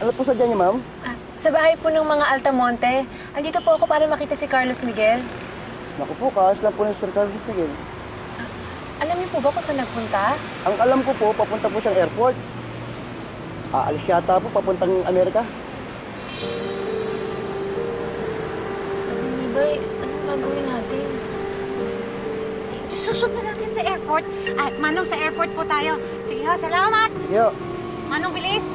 Ano po sadya niyo, ma'am? Sa bahay po ng mga Altamonte. Andito po ako para makita si Carlos Miguel. Naku po, kaas lang po ng Sir Carlos Miguel. Alam niyo po ba kung saan nagpunta? Ang alam ko po, papunta po siyang airport. Aalis yata po, papuntang Amerika. Ibay, anong gagawin natin? Susunod natin sa airport. Manong, sa airport po tayo. Sige ho, salamat! Yo. Manong, bilis!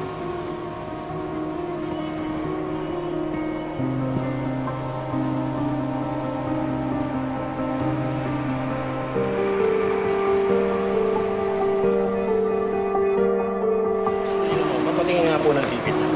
Papatingin nga po ng ticket niya.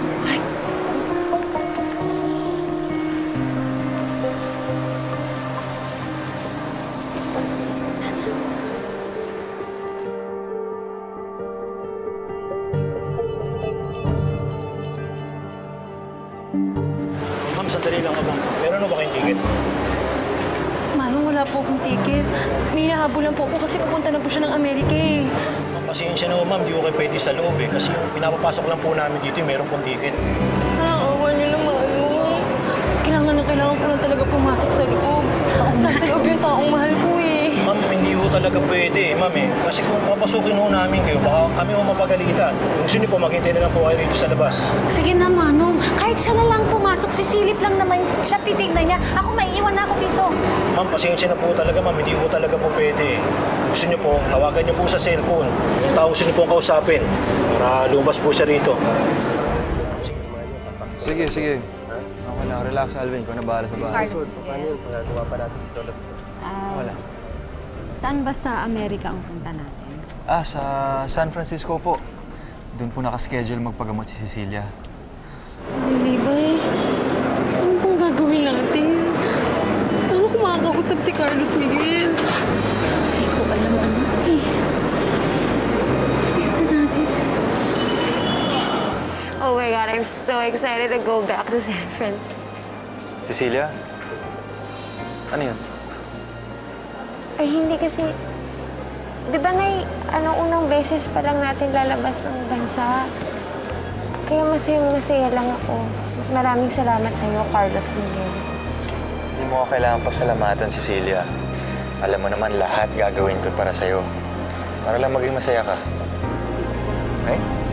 Ma'am, sandali lang ma'am. Meron na ba kayong ticket? Manong, wala po akong ticket. May nahabulan po ako kasi pupunta na po siya ng Amerika eh. Ma'am, pasensya na ma'am. Di ko kayo pwede sa loob eh. Kasi yung pinapapasok lang po namin dito, meron pong ticket. Nakakawa niyo lang, Manong. Kailangan ko lang talaga pumasok sa loob. Nasa loob yung taong mahal ko eh. Ma'am, hindi ho talaga pwede eh, ma'am eh. Kasi kung papasukin ho namin kayo, baka kami ho mapagalitan. Kung gusto niyo po, maghintay na lang po kayo rito sa labas. Sige na, Manong. Kahit siya na lang pumasok, sisilip lang naman siya, titignan niya. Ako, maiiwan na ako dito. Ma'am, pasensya na po talaga, ma'am. Hindi ho talaga po pwede. Gusto niyo po, tawagan niyo po sa cellphone. Yung tao gusto niyo po kausapin para lumabas po siya rito. Sige, sige. Okay lang, relax, Alvin. Ikaw na bahala sa bahay. So, paano yun? Pagagawa pa natin si Lolo. Wala. Saan ba sa Amerika ang punta natin? Sa San Francisco po. Doon po nakaschedule magpagamot si Cecilia. Libay, ano pong gagawin natin? Paano kung makakausap si Carlos Miguel? Hindi ko alam, anak eh. Oh my God, I'm so excited to go back to San Fran. Cecilia? Ano yun? Ay, hindi kasi... Di ba, Nay, unang beses pa lang natin lalabas ng bansa? Kaya masaya lang ako. Maraming salamat sa iyo, Carlos Miguel. Hindi mo ako kailangan pasalamatan, Cecilia. Alam mo naman lahat gagawin ko para sa'yo. Para lang maging masaya ka. Okay?